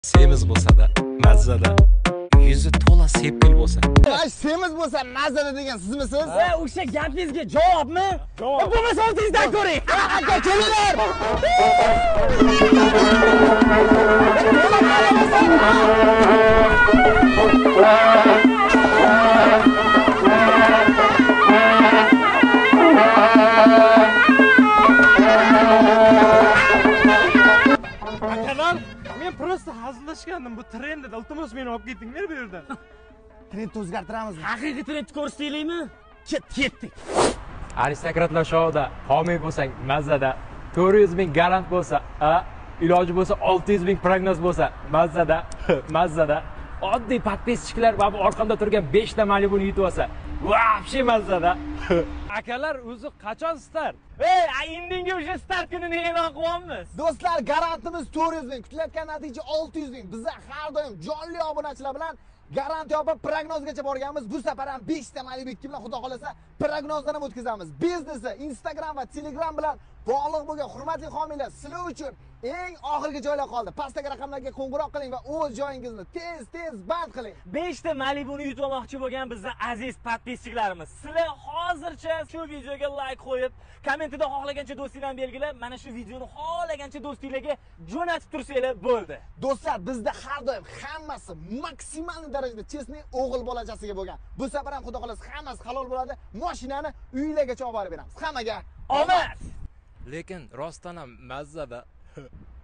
Semiz bo'lsa-da, mazza-da, yuzi to'la sepkil bo'lsa. Ay, semiz bo'lsa, mazza degan sizmisiz? O'sha gapingizga javobmi? Javob. Bo'lmasa o'zingizdan ko'ring. Aka, kelinglar. Akalar, men prosta hazillashgandim. Bu trendda iltimos meni olib ketinglar bu yerdan. Trendni o'zgartiramizmi? Haqiqiy trendni ko'rsataylikmi? Ketdik. Aristokratlar shouda homiy bo'lsang mazzada, 400 ming garant bo'lsa, iloji bo'lsa 600 ming prognoz bo'lsa, mazzada, mazzada. Oddiy podpischilar va bu orqamda turgan 5 ta Malibu'ni yutib olsa, вообще mazzada. Akalar o'zi qachon start? Indinga o'sha start kunini e'lon qilyapmiz. Do'stlar, garantimiz 400 ming, kutilayotgan natija 600 ming. Bizlar har doim jonli obunachilar bilan garantiya olib prognozgacha borganmiz. Bu safar ham 5 ta Malibu 2 bilan xudo xolasa prognozdan ham o'tkazamiz. Biznesda Instagram va Telegram bilan bog'liq bo'lgan hurmatli homiylar, sizlar uchun eng oxirgi joylar qoldi. Pastdagi raqamlarga qo'ng'iroq qiling va o'z joyingizni tez band qiling. 5 ta Malibu'ni yutib olmoqchi bo'lgan bizning aziz podpischilarimiz. Sizlar hozircha shu videoga like qo'yib, kommentida xohlagancha do'stinglarni belgilab, mana shu videoni xohlagancha do'stinglarga jo'natib tursanglar bo'ldi. Do'stlar, bizda har doim hammasi maksimal darajada chestniy o'g'il bolachasiga bo'lgan. Bu safar ham xudo xolasa hammasi halol bo'ladi. Mashinani uylargacha olib borib beramiz. Hammaga Omad! Lekin rostdan ham mazzada.